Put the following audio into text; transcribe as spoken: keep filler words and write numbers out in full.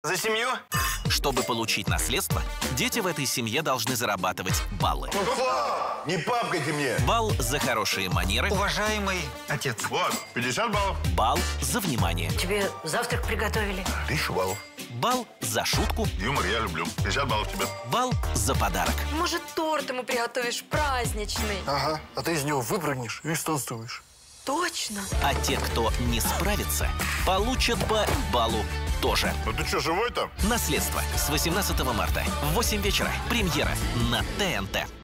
За семью? Чтобы получить наследство, дети в этой семье должны зарабатывать баллы. Уфа! Не папкайте мне! Балл за хорошие манеры. Уважаемый отец. Вот, пятьдесят баллов. Балл за внимание. Тебе завтрак приготовили? Тысяча баллов. Балл за шутку. Юмор я люблю. пятьдесят баллов тебе. Балл за подарок. Может, торт ему приготовишь праздничный? Ага, а ты из него выпрыгнешь и станцуешь. Точно. А те, кто не справится, получат по баллу тоже. Ну ты что, живой там? Наследство с восемнадцатого марта в восемь вечера. Премьера на ТНТ.